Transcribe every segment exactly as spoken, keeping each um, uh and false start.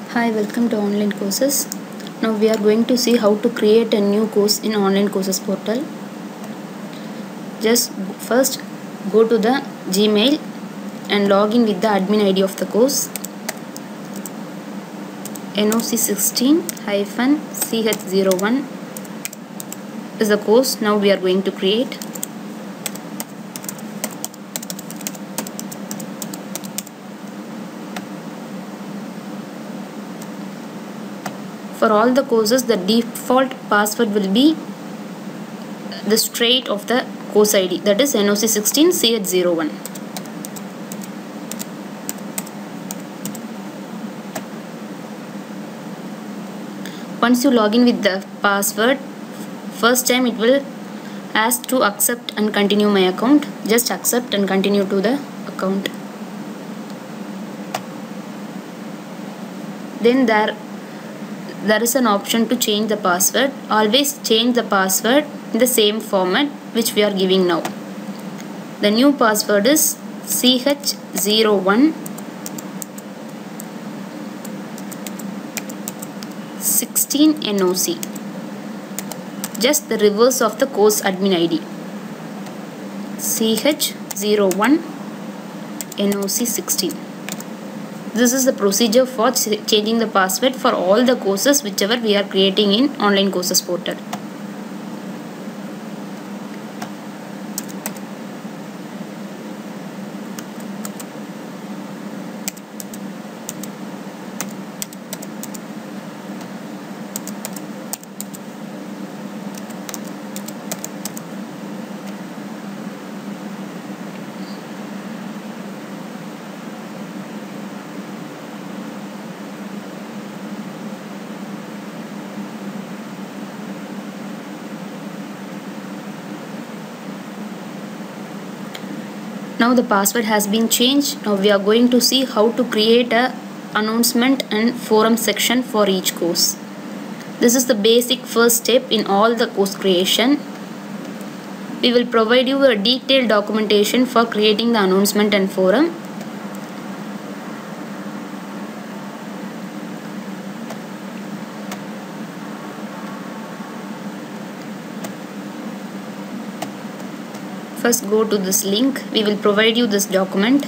Hi, welcome to online courses. Now we are going to see how to create a new course in online courses portal. Just first go to the Gmail and log in with the admin I D of the course. N O C sixteen C H zero one is the course now we are going to create. For all the courses, the default password will be the straight of the course I D, that is N O C sixteen C H zero one. Once you log in with the password, first time it will ask to accept and continue my account. Just accept and continue to the account. Then there there is an option to change the password. Always change the password in the same format which we are giving now. The new password is C H zero one sixteen N O C. Just the reverse of the course admin I D. C H zero one N O C sixteen. This is the procedure for changing the password for all the courses whichever we are creating in online courses portal. Now the password has been changed. Now we are going to see how to create a announcement and forum section for each course. This is the basic first step in all the course creation. We will provide you a detailed documentation for creating the announcement and forum. First go to this link. We will provide you this document.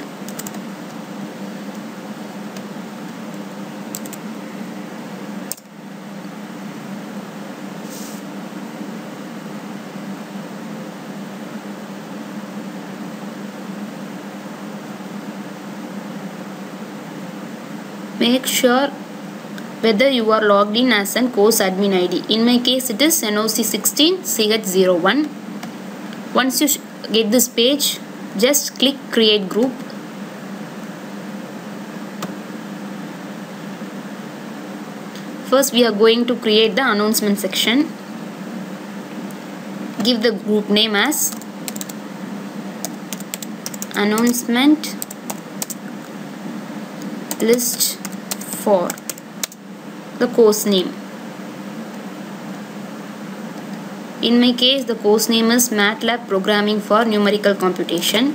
Make sure whether you are logged in as an course admin I D. In my case it is N O C sixteen C H zero one. Once you get this page, just click create group. First we are going to create the announcement section. Give the group name as announcement list for the course name. In my case, the course name is MATLAB Programming for Numerical Computation.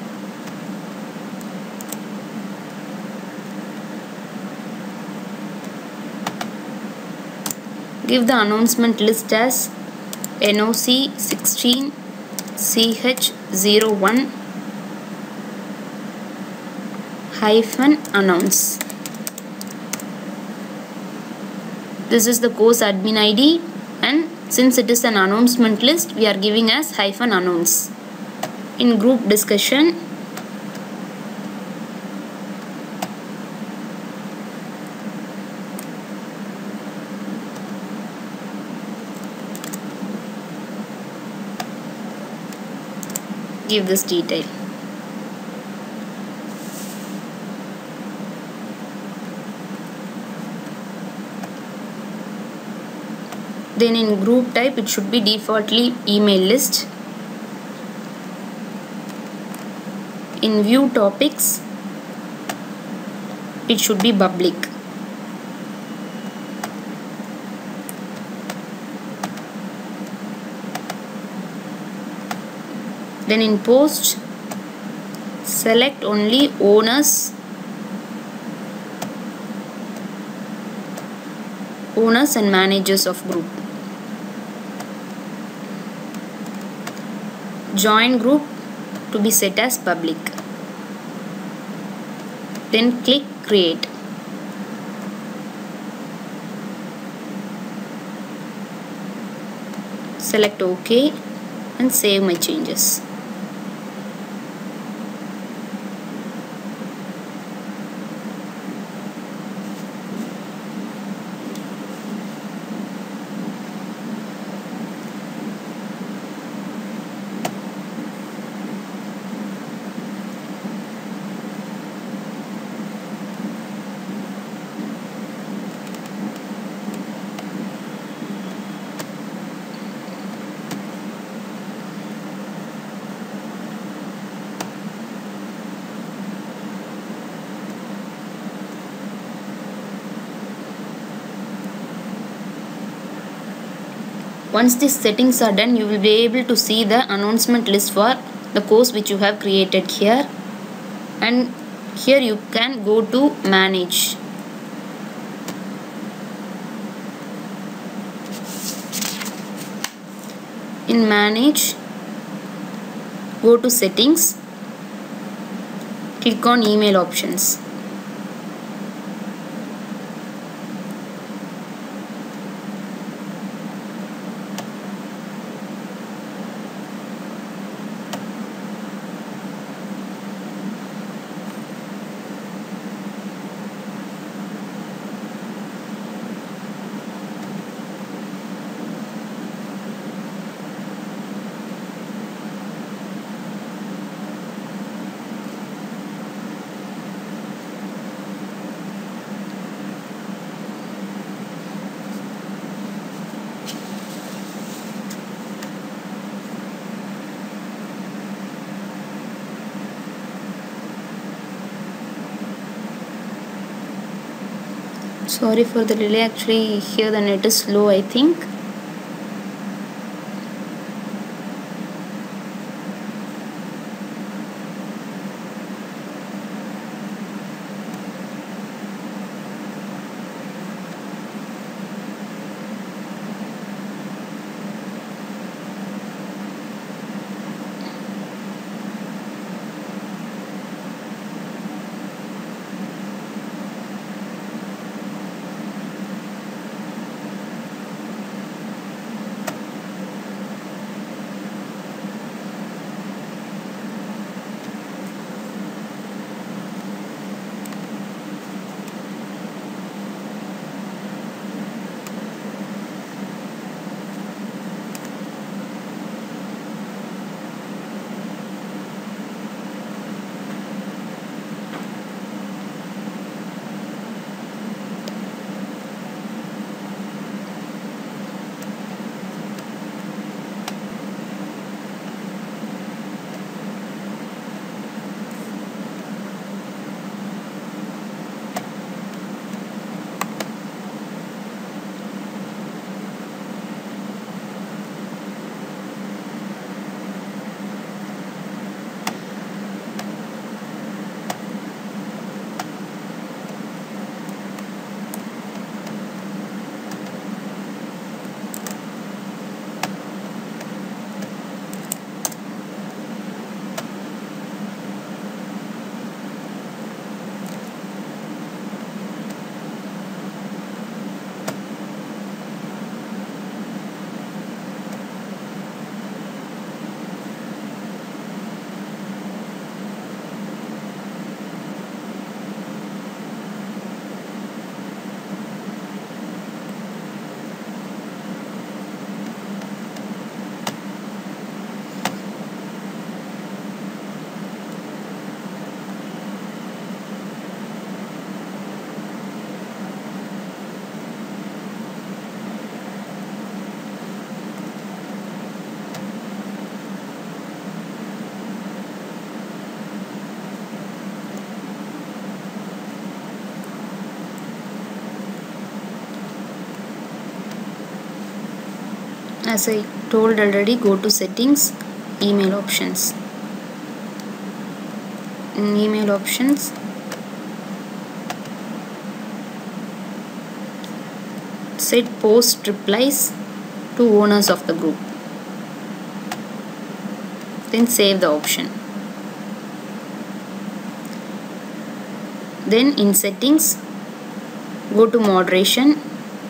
Give the announcement list as N O C sixteen C H zero one hyphen announce. This is the course admin I D, and since it is an announcement list, we are giving as hyphen announce. In group discussion, give this detail. Then in group type, it should be defaultly email list. In view topics, it should be public. Then in post, select only owners owners and managers of group. Join group to be set as public. Then click create. Select OK and save my changes. Once these settings are done, you will be able to see the announcement list for the course which you have created here, and here you can go to manage. In manage, go to settings, click on email options. Sorry for the delay, actually here the net is slow, I think. As I told already, go to settings, email options. In email options, set post replies to owners of the group. Then save the option. Then in settings, go to moderation.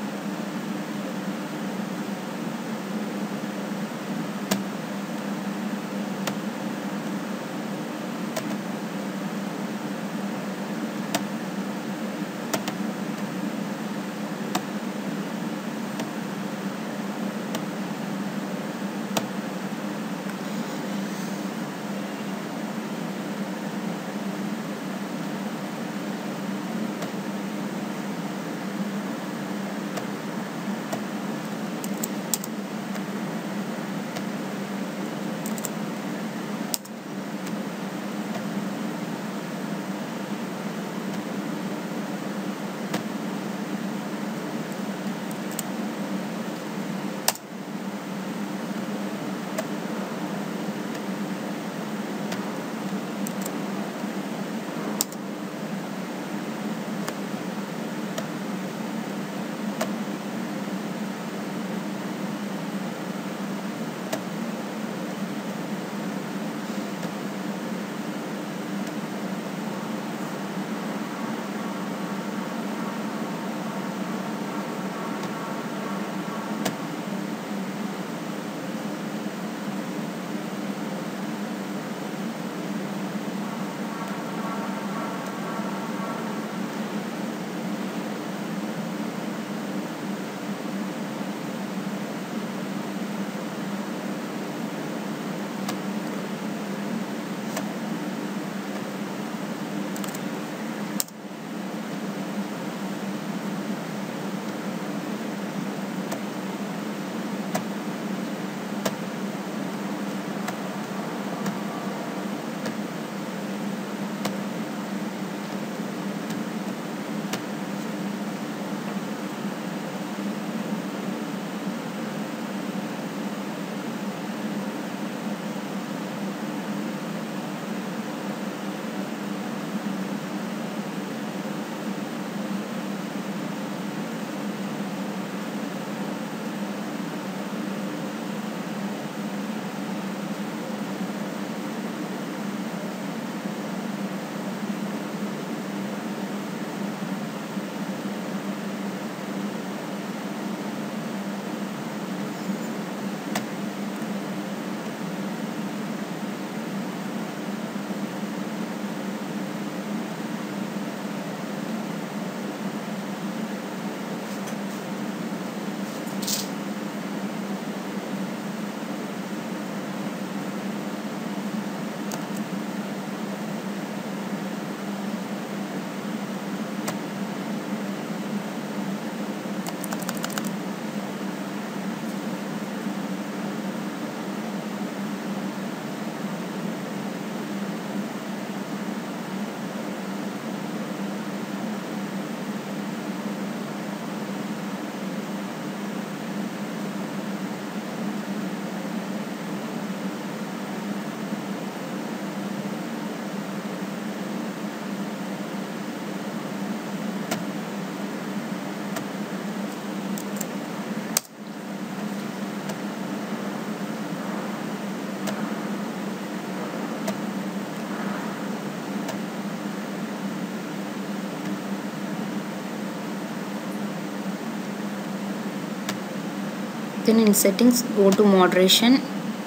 Then in settings, go to moderation.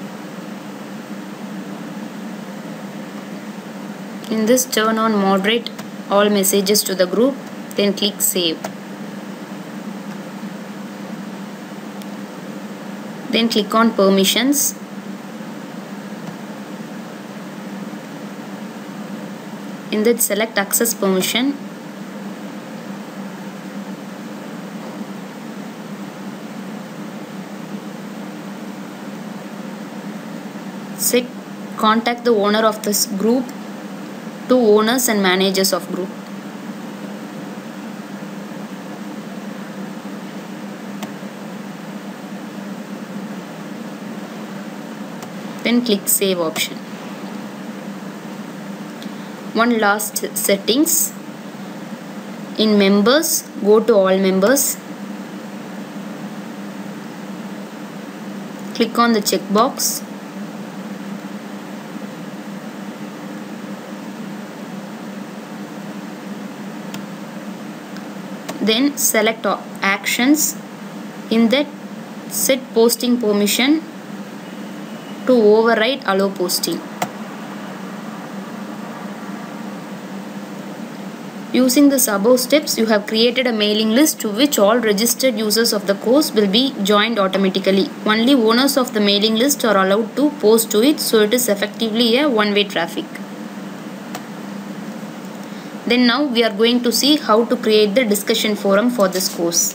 In this, turn on moderate all messages to the group, then click save. Then click on permissions. In that, select access permission. Set contact the owner of this group to owners and managers of group. Then click save option. One last settings. In members, go to all members. Click on the checkbox. Then select actions. In that, set posting permission to override allow posting. Using the above steps, you have created a mailing list to which all registered users of the course will be joined automatically. Only owners of the mailing list are allowed to post to it, so it is effectively a one-way traffic. Then now we are going to see how to create the discussion forum for this course.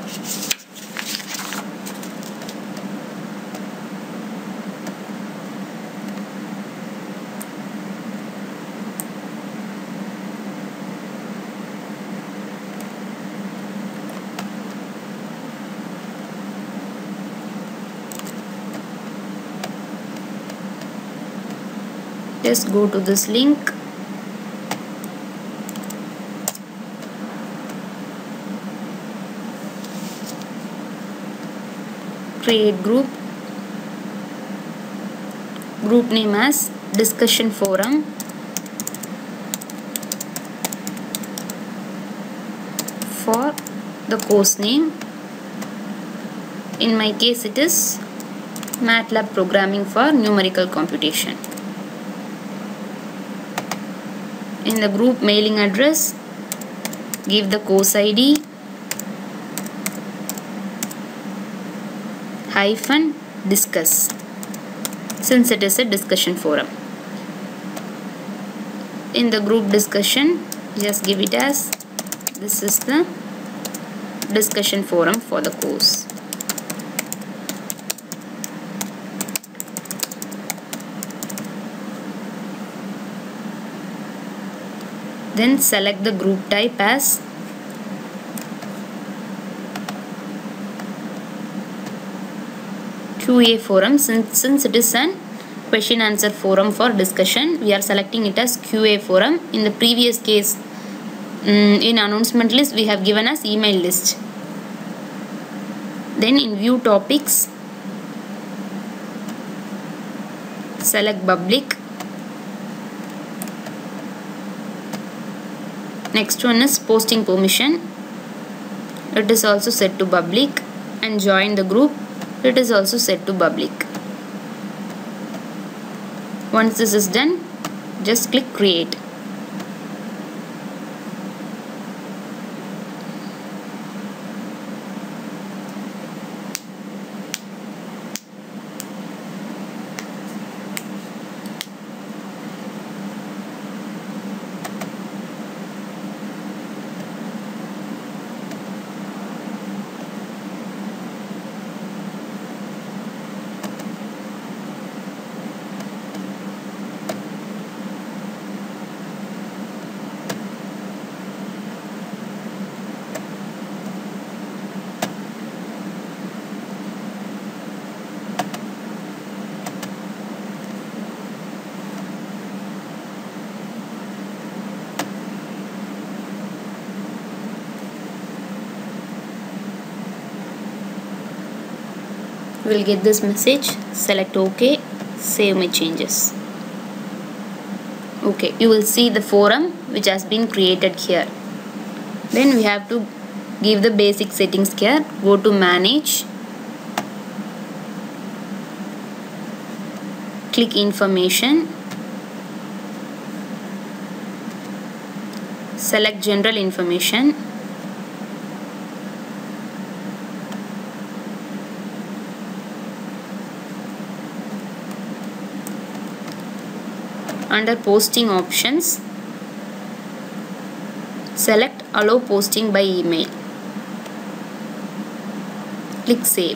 Just go to this link. Create group. Group name as discussion forum. For the course name, in my case it is MATLAB programming for numerical computation. In the group mailing address, give the course I D hyphen discuss, since it is a discussion forum. In the group discussion, just give it as this is the discussion forum for the course. Then select the group type as Q A forum. Since, since it is an question answer forum for discussion, we are selecting it as Q A forum. In the previous case, um, in announcement list, we have given as email list. Then in view topics, select public. Next one is posting permission. It is also set to public, and join the group. It is also set to public. Once this is done, just click create. Will get this message. Select OK, save my changes. Okay, you will see the forum which has been created here. Then we have to give the basic settings here. Go to manage, click information, select general information, under posting options, select allow posting by email. Click save.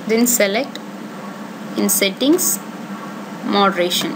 Then select in settings, moderation.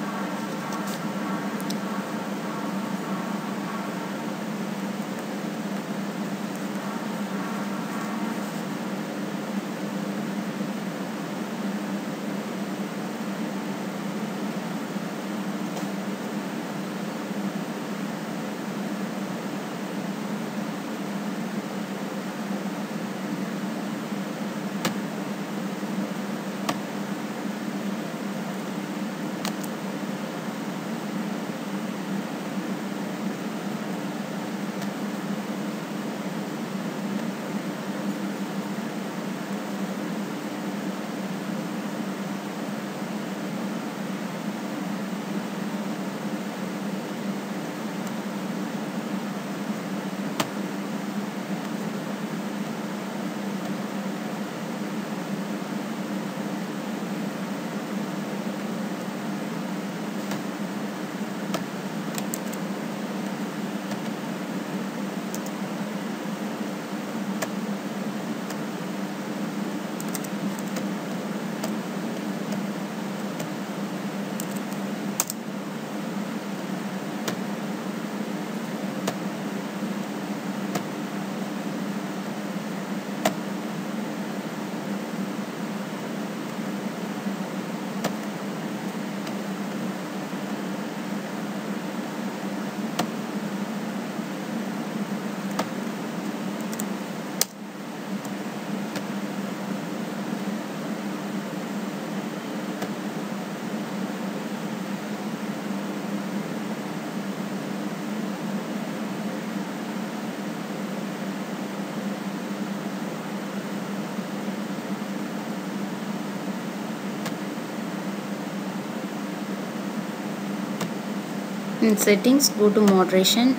In settings, go to moderation.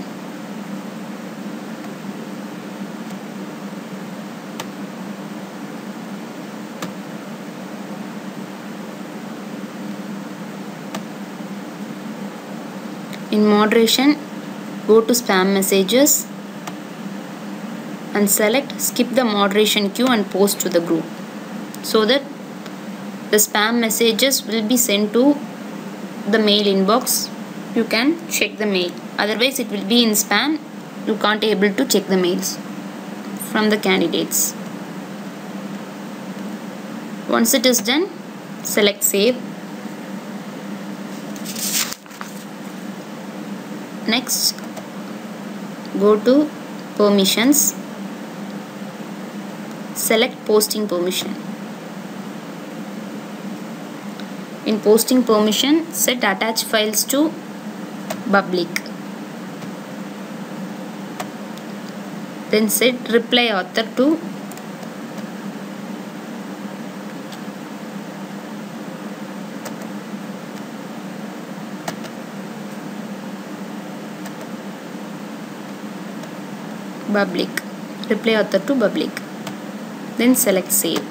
In moderation, go to spam messages and select skip the moderation queue and post to the group, so that the spam messages will be sent to the mail inbox. You can check the mail, otherwise it will be in spam. You can't able to check the mails from the candidates. Once it is done, select save. Next, go to permissions, select posting permission. In posting permission, set attach files to public. Then set reply author to public. Reply author to public. Then select save.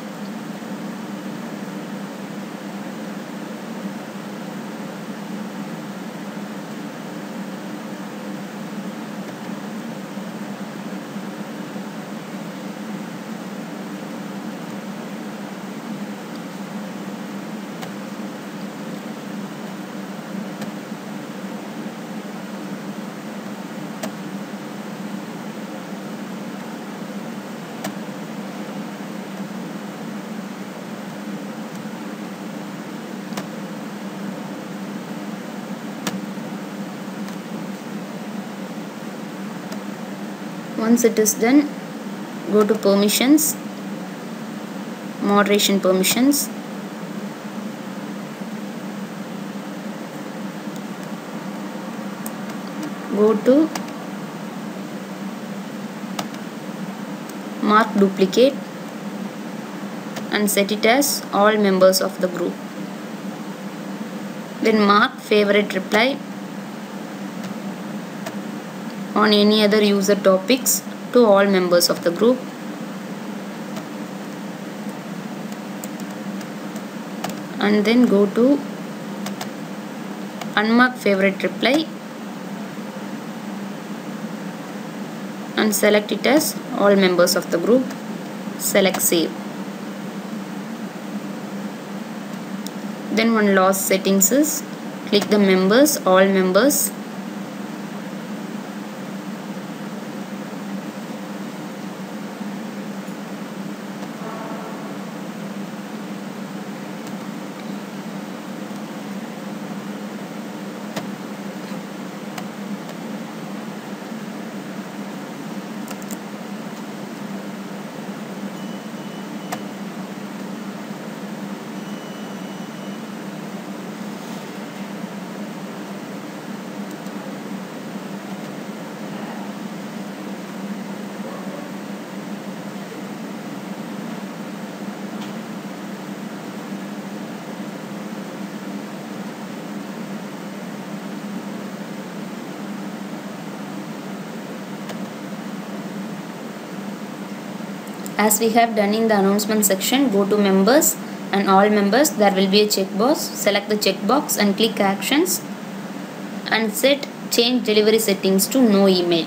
Once it is done, go to permissions, moderation permissions, go to mark duplicate and set it as all members of the group. Then mark favorite reply on any other user topics to all members of the group. And then go to unmark favorite reply and select it as all members of the group. Select save. Then one last settings is click the members, all members. As we have done in the announcement section, go to members and all members. There will be a checkbox. Select the checkbox and click actions and set change delivery settings to no email.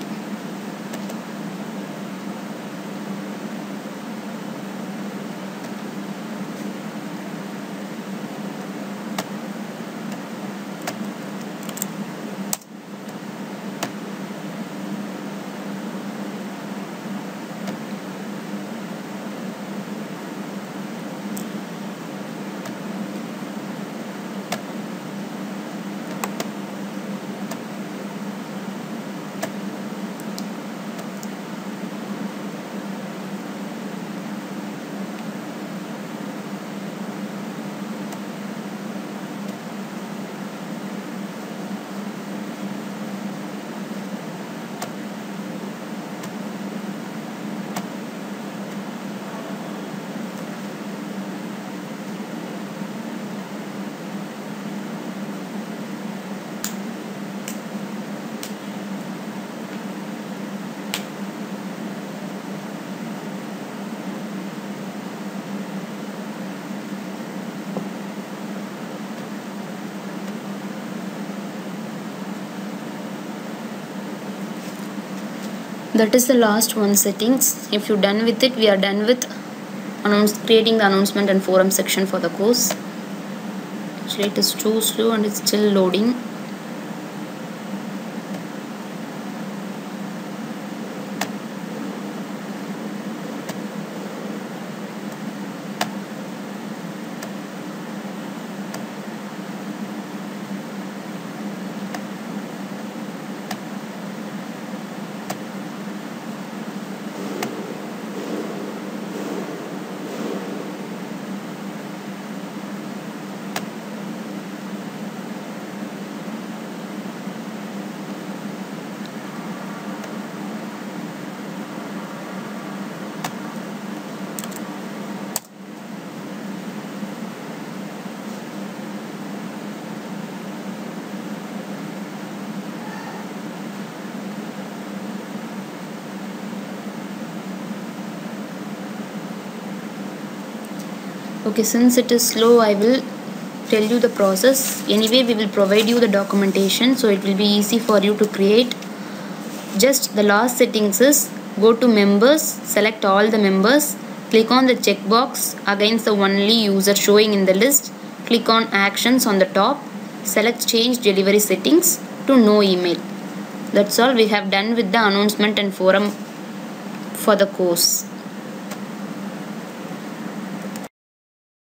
That is the last one settings. If you're done with it, we are done with announce creating the announcement and forum section for the course. Actually, it is too slow and it's still loading. Okay, since it is slow, I will tell you the process. Anyway, we will provide you the documentation, so it will be easy for you to create. Just the last settings is go to members, select all the members, click on the checkbox against the only user showing in the list, click on actions on the top, select change delivery settings to no email. That's all we have done with the announcement and forum for the course.